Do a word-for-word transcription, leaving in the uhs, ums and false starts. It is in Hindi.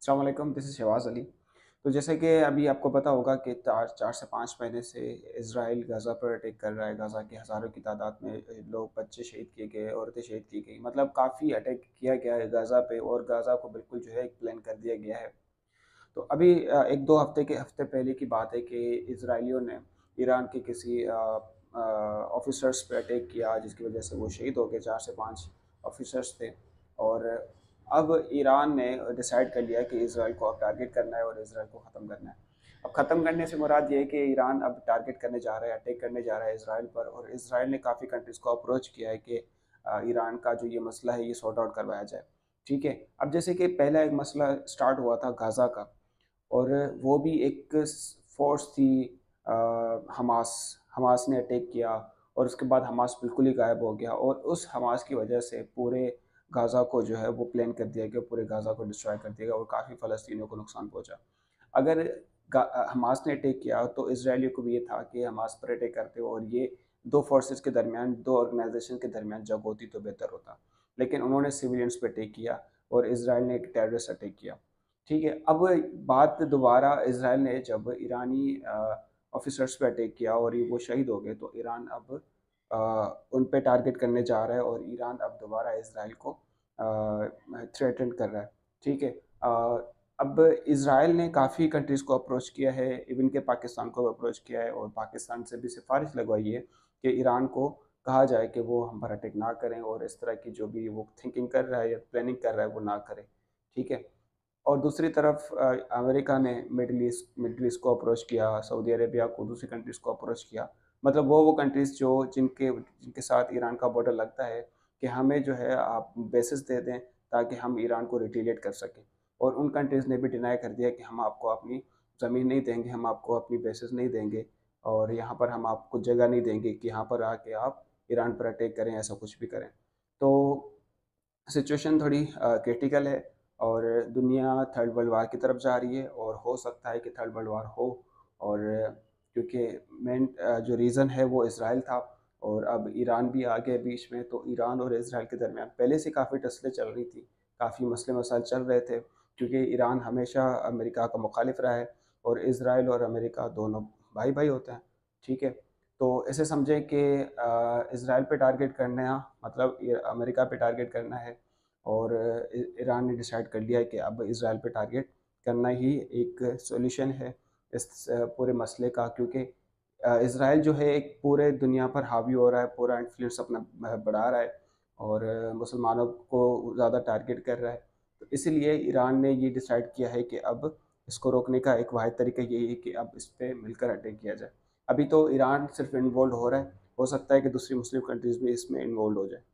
अस्सलाम वालेकुम, दिस इज़ शहबाज़ अली। तो जैसे कि अभी आपको पता होगा कि चार चार से पाँच महीने से इज़राइल गाज़ा पर अटैक कर रहा है। गाज़ा के हज़ारों की तादाद में अ, लोग, बच्चे शहीद किए गए, औरतें शहीद की गई। मतलब काफ़ी अटैक किया गया है गाज़ा पे और गाज़ा को बिल्कुल जो है एक प्लान कर दिया गया है। तो अभी अ, एक दो हफ़्ते के हफ़्ते पहले की बात है कि इज़राइलियों ने ईरान के किसी अ अ, ऑफ़िसर्स पे अटैक किया, जिसकी वज़ह से वो शहीद हो गए। चार से पाँच ऑफ़िसर्स थे और अब ईरान ने डिसाइड कर लिया कि इज़राइल को अब टारगेट करना है और इज़राइल को ख़त्म करना है। अब ख़त्म करने से मुराद ये है कि ईरान अब टारगेट करने जा रहा है, अटैक करने जा रहा है इज़राइल पर, और इज़राइल ने काफ़ी कंट्रीज़ को अप्रोच किया है कि अ, ईरान का जो ये मसला है ये सॉर्ट आउट करवाया जाए। ठीक है? अब जैसे कि पहला एक मसला स्टार्ट हुआ था गाज़ा का, और वो भी एक फ़ोर्स थी, अ, हमास। हमास ने अटैक किया और उसके बाद हमास बिल्कुल ही गायब हो गया, और उस हमास की वजह से पूरे गाज़ा को जो है वो प्लान कर दिया गया, पूरे गाज़ा को डिस्ट्रॉय कर दिया गया और काफ़ी फ़लस्तीनियों को नुकसान पहुँचा। अगर गा हमास ने अटैक किया तो इज़राइलियों को भी ये था कि हमास पर अटैक करते हो और ये दो फ़ोर्सेस के दरमियान, दो ऑर्गनाइज़ेशन के दरमियान जंग होती तो बेहतर होता। लेकिन उन्होंने सिविलियंस पे अटैक किया और इज़राइल ने एक टेररिस्ट अटैक किया। ठीक है? अब बात दोबारा इज़राइल ने जब ईरानी अ, ऑफ़िसर्स पे अटैक किया और ये वो शहीद हो गए, तो ईरान अब अ, उन पे टारगेट करने जा रहा है और ईरान अब दोबारा इज़राइल को अ, थ्रेटन कर रहा है। ठीक है? अ, अब इज़राइल ने काफ़ी कंट्रीज़ को अप्रोच किया है, इवन के पाकिस्तान को भी अप्रोच किया है और पाकिस्तान से भी सिफ़ारिश लगवाई है कि ईरान को कहा जाए कि वो हम पर अटैक ना करें और इस तरह की जो भी वो थिंकिंग कर रहा है या प्लानिंग कर रहा है वो ना करे। ठीक है? और दूसरी तरफ अ, अमेरिका ने मिडल ईस्ट मिडल ईस्ट को अप्रोच किया, सऊदी अरेबिया को, दूसरी कंट्रीज़ को अप्रोच किया। मतलब वो वो कंट्रीज़ जो जिनके जिनके साथ ईरान का बॉर्डर लगता है, कि हमें जो है आप बेसिस दे दें ताकि हम ईरान को रिटेलिएट कर सकें। और उन कंट्रीज़ ने भी डिनाई कर दिया कि हम आपको अपनी ज़मीन नहीं देंगे, हम आपको अपनी बेसिस नहीं देंगे और यहाँ पर हम आपको जगह नहीं देंगे कि यहाँ पर आके आप ईरान पर अटैक करें, ऐसा कुछ भी करें। तो सिचुएशन थोड़ी अ, क्रिटिकल है और दुनिया थर्ड वर्ल्ड वार की तरफ जा रही है और हो सकता है कि थर्ड वर्ल्ड वार हो। और क्योंकि मेन अ, जो रीज़न है वो इसराइल था और अब ईरान भी आ गया बीच में, तो ईरान और इसराइल के दरमियान पहले से काफ़ी टसलें चल रही थी, काफ़ी मसले मसाइल चल रहे थे, क्योंकि ईरान हमेशा अमेरिका का मुखालिफ रहा है और इसराइल और अमेरिका दोनों भाई-भाई होते हैं। ठीक है? तो ऐसे समझें कि अ, इसराइल पे टारगेट करना मतलब ये अमेरिका पे टारगेट करना है और इ ईरान ने डिसाइड कर लिया है कि अब इसराइल पे टारगेट करना ही एक सॉल्यूशन है इस अ, पूरे मसले का, क्योंकि अ, इसराइल जो है एक पूरे दुनिया पर हावी हो रहा है, पूरा इन्फ्लुएंस अपना अ, बढ़ा रहा है और अ, मुसलमानों को ज़्यादा टारगेट कर रहा है। तो इसीलिए ईरान ने ये डिसाइड किया है कि अब इसको रोकने का एक वाहिद तरीका यही है कि अब इस पे मिलकर अटैक किया जाए। अभी तो ईरान सिर्फ इन्वॉल्व हो रहा है, हो सकता है कि दूसरी मुस्लिम कंट्रीज़ भी इसमें इन्वॉल्व हो जाए।